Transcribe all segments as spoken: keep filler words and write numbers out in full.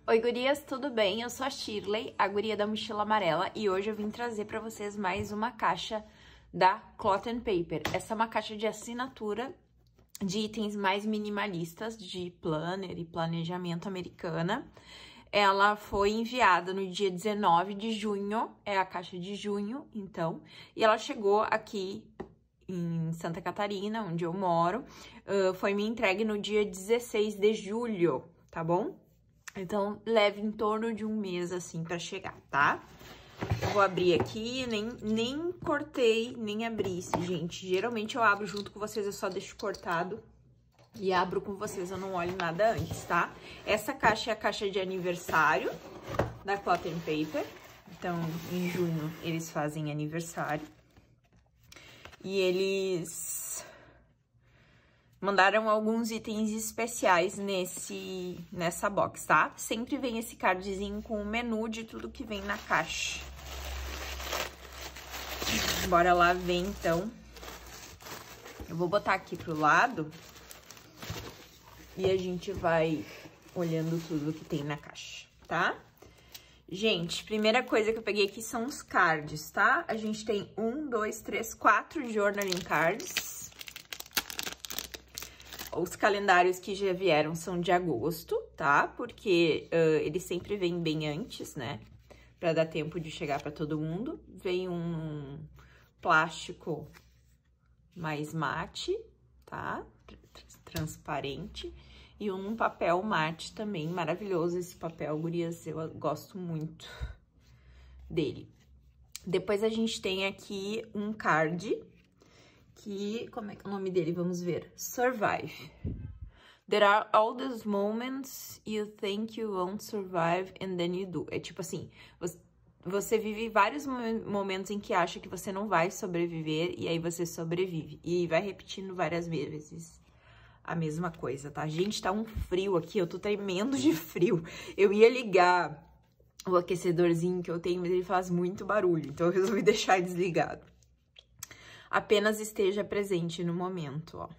Oi, gurias, tudo bem? Eu sou a Shirley, a guria da mochila amarela, e hoje eu vim trazer pra vocês mais uma caixa da Cloth and Paper. Essa é uma caixa de assinatura de itens mais minimalistas de planner e planejamento americana. Ela foi enviada no dia dezenove de junho, é a caixa de junho, então, e ela chegou aqui em Santa Catarina, onde eu moro. Uh, foi me entregue no dia dezesseis de julho, tá bom? Então, leve em torno de um mês, assim, pra chegar, tá? Eu vou abrir aqui, nem, nem cortei, nem abri, gente. Geralmente eu abro junto com vocês, eu só deixo cortado e abro com vocês, eu não olho nada antes, tá? Essa caixa é a caixa de aniversário da Cloth and Paper. Então, em junho, eles fazem aniversário. E eles mandaram alguns itens especiais nesse, nessa box, tá? Sempre vem esse cardzinho com o menu de tudo que vem na caixa. Bora lá ver, então. Eu vou botar aqui pro lado e a gente vai olhando tudo que tem na caixa, tá? Gente, primeira coisa que eu peguei aqui são os cards, tá? A gente tem um, dois, três, quatro journaling cards. Os calendários que já vieram são de agosto, tá? Porque uh, eles sempre vêm bem antes, né? Pra dar tempo de chegar pra todo mundo. Vem um plástico mais mate, tá? Transparente. E um papel mate também, maravilhoso esse papel, gurias, eu gosto muito dele. Depois a gente tem aqui um card, que, como é que é o nome dele? Vamos ver. Survive. There are all those moments you think you won't survive and then you do. É tipo assim, você, você vive vários momentos em que acha que você não vai sobreviver e aí você sobrevive. E vai repetindo várias vezes a mesma coisa, tá? Gente, tá um frio aqui, eu tô tremendo de frio. Eu ia ligar o aquecedorzinho que eu tenho, mas ele faz muito barulho, então eu resolvi deixar desligado. Apenas esteja presente no momento, ó.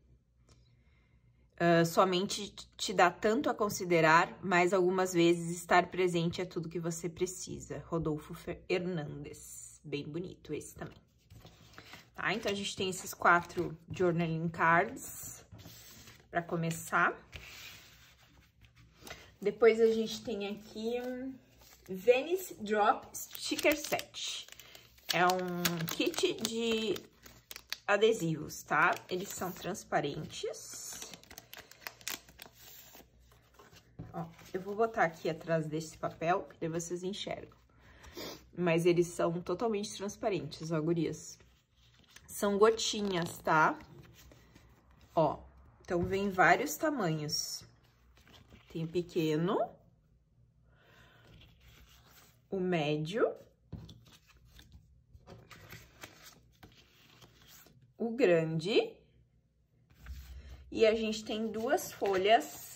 Uh, somente te dá tanto a considerar, mas algumas vezes estar presente é tudo que você precisa. Rodolfo Hernandes. Bem bonito esse também. Tá? Então, a gente tem esses quatro journaling cards para começar. Depois, a gente tem aqui um Venice Drop Sticker Set. É um kit de adesivos, tá? Eles são transparentes. Ó, eu vou botar aqui atrás desse papel, que daí vocês enxergam. Mas eles são totalmente transparentes, ó, gurias. São gotinhas, tá? Ó, então vem vários tamanhos. Tem o pequeno, o médio, o grande, e a gente tem duas folhas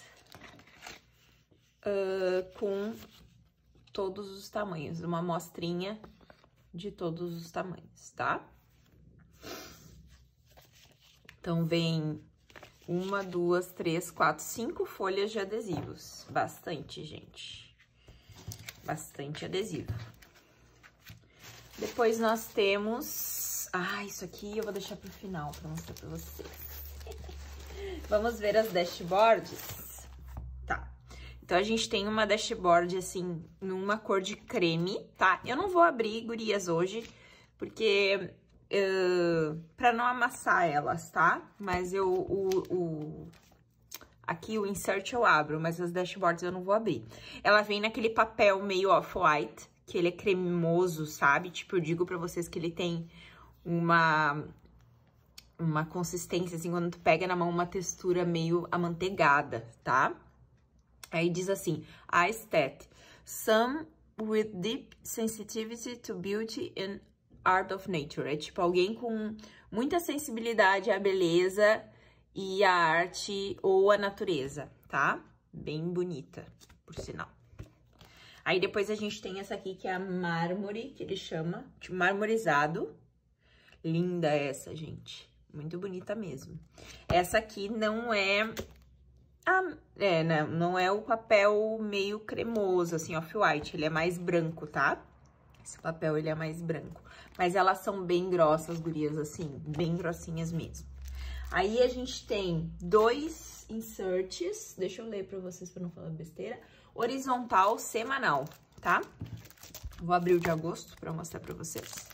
uh, com todos os tamanhos, uma amostrinha de todos os tamanhos, tá? Então, vem uma, duas, três, quatro, cinco folhas de adesivos. Bastante, gente. Bastante adesivo. Depois, nós temos... Ah, isso aqui eu vou deixar pro final pra mostrar pra vocês. Vamos ver as dashboards? Tá. Então, a gente tem uma dashboard, assim, numa cor de creme, tá? Eu não vou abrir, gurias, hoje, porque... Uh, pra não amassar elas, tá? Mas eu, o, o... Aqui o insert eu abro, mas as dashboards eu não vou abrir. Ela vem naquele papel meio off-white, que ele é cremoso, sabe? Tipo, eu digo pra vocês que ele tem uma... Uma consistência, assim, quando tu pega na mão, uma textura meio amanteigada, tá? Aí diz assim, aesthetic. Some with deep sensitivity to beauty and art of nature. É tipo alguém com muita sensibilidade à beleza e à arte ou à natureza, tá? Bem bonita, por sinal. Aí depois a gente tem essa aqui que é a mármore, que ele chama, tipo marmorizado. Linda essa, gente. Muito bonita mesmo. Essa aqui não é Ah, é, né? Não é o papel meio cremoso, assim, off-white. Ele é mais branco, tá? Esse papel, ele é mais branco. Mas elas são bem grossas, gurias, assim, bem grossinhas mesmo. Aí, a gente tem dois inserts. Deixa eu ler pra vocês, pra não falar besteira. Horizontal, semanal, tá? Vou abrir o de agosto pra mostrar pra vocês.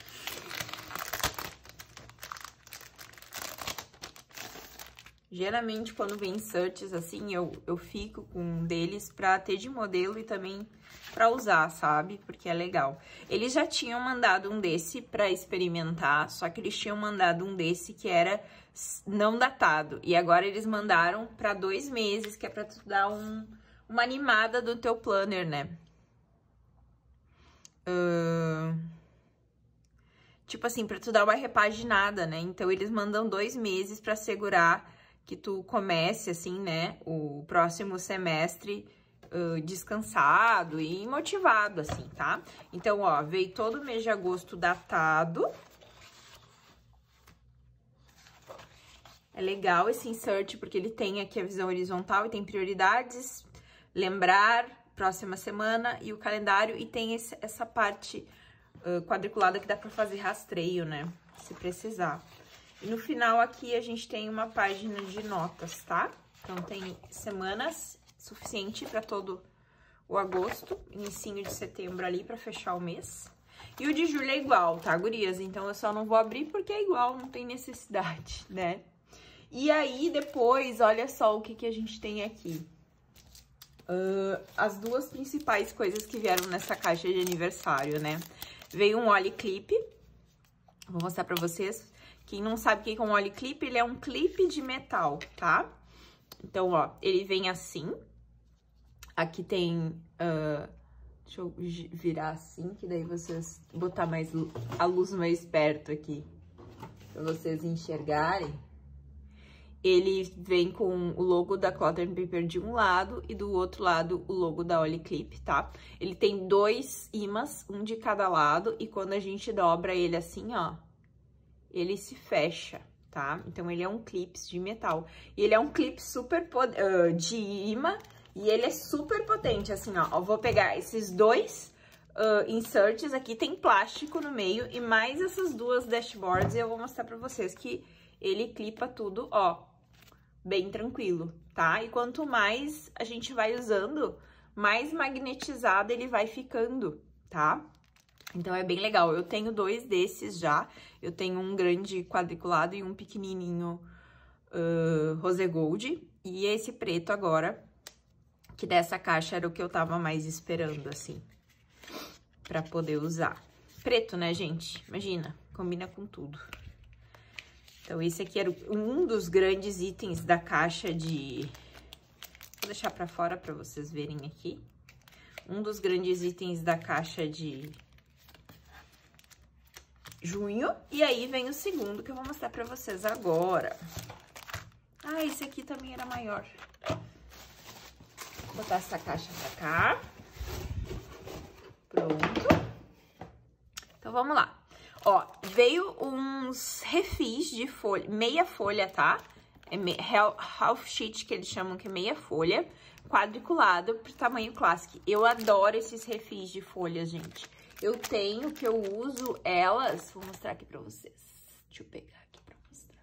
Geralmente, quando vem inserts assim, eu, eu fico com um deles pra ter de modelo e também pra usar, sabe? Porque é legal. Eles já tinham mandado um desse pra experimentar, só que eles tinham mandado um desse que era não datado. E agora eles mandaram pra dois meses, que é pra tu dar um, uma animada do teu planner, né? Uh... Tipo assim, pra tu dar uma repaginada, né? Então, eles mandam dois meses pra assegurar que tu comece, assim, né, o próximo semestre uh, descansado e motivado, assim, tá? Então, ó, veio todo o mês de agosto datado. É legal esse insert, porque ele tem aqui a visão horizontal e tem prioridades, lembrar, próxima semana e o calendário, e tem esse, essa parte uh, quadriculada que dá pra fazer rastreio, né, se precisar. E no final aqui a gente tem uma página de notas, tá? Então, tem semanas suficiente para todo o agosto, inicinho de setembro ali para fechar o mês. E o de julho é igual, tá, gurias? Então, eu só não vou abrir porque é igual, não tem necessidade, né? E aí, depois, olha só o que, que a gente tem aqui. Uh, as duas principais coisas que vieram nessa caixa de aniversário, né? Veio um ollie clip, vou mostrar pra vocês. Quem não sabe o que é um ollie clip, ele é um clipe de metal, tá? Então, ó, ele vem assim. Aqui tem... Uh, deixa eu virar assim, que daí vocês... botar mais a luz mais perto aqui, pra vocês enxergarem. Ele vem com o logo da Cloth and Paper de um lado e do outro lado o logo da ollie clip, tá? Ele tem dois ímãs, um de cada lado, e quando a gente dobra ele assim, ó, ele se fecha, tá? Então, ele é um clipe de metal. E ele é um clipe super uh, de imã, e ele é super potente, assim, ó. Eu vou pegar esses dois uh, inserts aqui, tem plástico no meio, e mais essas duas dashboards, e eu vou mostrar pra vocês que ele clipa tudo, ó, bem tranquilo, tá? E quanto mais a gente vai usando, mais magnetizado ele vai ficando, tá? Então, é bem legal. Eu tenho dois desses já. Eu tenho um grande quadriculado e um pequenininho uh, rose gold. E esse preto agora, que dessa caixa era o que eu tava mais esperando, assim, pra poder usar. Preto, né, gente? Imagina, combina com tudo. Então, esse aqui era um dos grandes itens da caixa de... Vou deixar pra fora pra vocês verem aqui. Um dos grandes itens da caixa de... junho, e aí vem o segundo que eu vou mostrar pra vocês agora. Ah, esse aqui também era maior. Vou botar essa caixa pra cá. Pronto. Então, vamos lá. Ó, veio uns refis de folha, meia folha, tá? É half sheet, que eles chamam que é meia folha, quadriculado pro tamanho classic. Eu adoro esses refis de folhas, gente. Eu tenho, que eu uso elas... Vou mostrar aqui pra vocês. Deixa eu pegar aqui pra mostrar.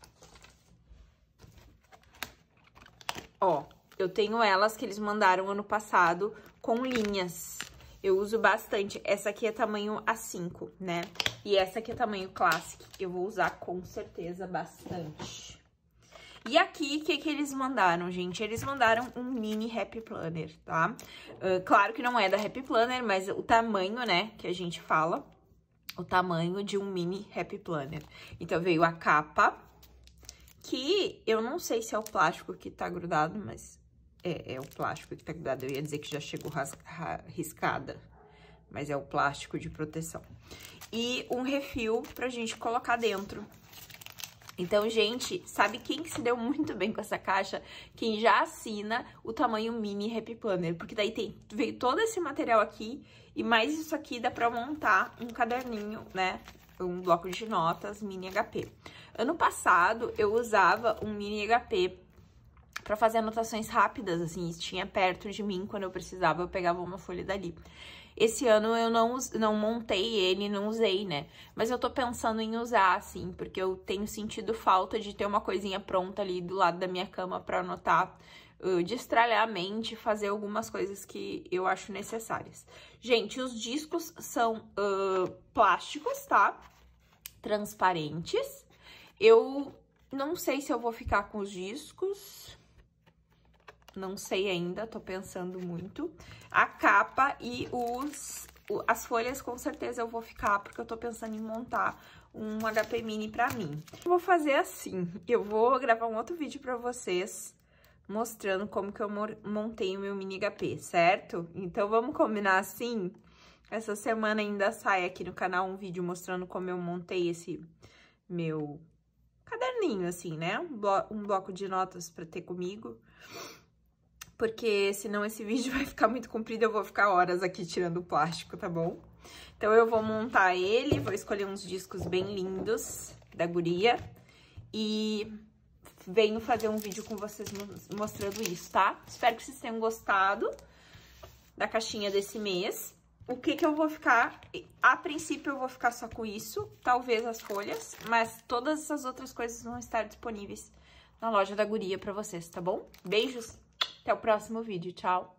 Ó, eu tenho elas que eles mandaram ano passado com linhas. Eu uso bastante. Essa aqui é tamanho A cinco, né? E essa aqui é tamanho Classic. Eu vou usar com certeza bastante. E aqui, o que que eles mandaram, gente? Eles mandaram um mini Happy Planner, tá? Uh, claro que não é da Happy Planner, mas o tamanho, né, que a gente fala, o tamanho de um mini Happy Planner. Então, veio a capa, que eu não sei se é o plástico que tá grudado, mas é, é o plástico que tá grudado. Eu ia dizer que já chegou riscada, mas é o plástico de proteção. E um refil pra gente colocar dentro. Então, gente, sabe quem se deu muito bem com essa caixa? Quem já assina o tamanho mini Happy Planner, porque daí tem, veio todo esse material aqui e mais isso aqui dá pra montar um caderninho, né? Um bloco de notas mini H P. Ano passado, eu usava um mini H P pra fazer anotações rápidas, assim, tinha perto de mim, quando eu precisava, eu pegava uma folha dali. Esse ano eu não, não montei ele, não usei, né? Mas eu tô pensando em usar, assim, porque eu tenho sentido falta de ter uma coisinha pronta ali do lado da minha cama pra anotar, uh, destralhar a mente, fazer algumas coisas que eu acho necessárias. Gente, os discos são uh, plásticos, tá? Transparentes. Eu não sei se eu vou ficar com os discos... Não sei ainda, tô pensando muito. A capa e os, as folhas, com certeza, eu vou ficar, porque eu tô pensando em montar um H P Mini pra mim. Eu vou fazer assim, eu vou gravar um outro vídeo pra vocês, mostrando como que eu montei o meu mini H P, certo? Então, vamos combinar assim? Essa semana ainda sai aqui no canal um vídeo mostrando como eu montei esse meu caderninho, assim, né? Um, blo um bloco de notas pra ter comigo. Porque senão esse vídeo vai ficar muito comprido, eu vou ficar horas aqui tirando o plástico, tá bom? Então, eu vou montar ele, vou escolher uns discos bem lindos da guria e venho fazer um vídeo com vocês mostrando isso, tá? Espero que vocês tenham gostado da caixinha desse mês. O que que eu vou ficar... A princípio, eu vou ficar só com isso, talvez as folhas, mas todas essas outras coisas vão estar disponíveis na loja da guria pra vocês, tá bom? Beijos! Até o próximo vídeo. Tchau!